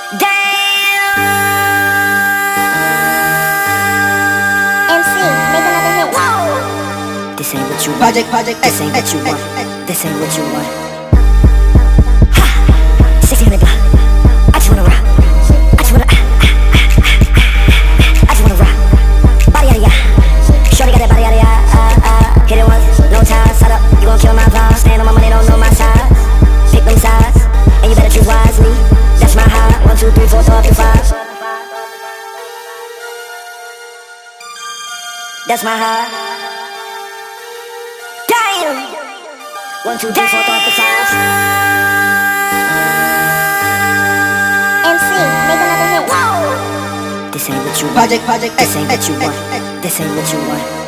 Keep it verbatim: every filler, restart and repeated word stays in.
Damn. M C, make another hit. Whoa. This ain't what you want. Project, project, this ain't what you want. This ain't what you want. Ha! sixteen hundred block. I just wanna rock. I just wanna. I just wanna rock. Body out of ya. Shorty got that body out of ya. Uh, uh, hit it once, no time. Set up, you gon' kill my vibe. Stand on my money, don't know my size. Pick them sides, and you better choose wisely. That's my high. One, two, three, four, four, five, five. That's my high. Damn. One, two, three, four, five, five. M C, make another hit. Whoa. This ain't what you want. Project, project, this ain't what you want. This ain't what you want.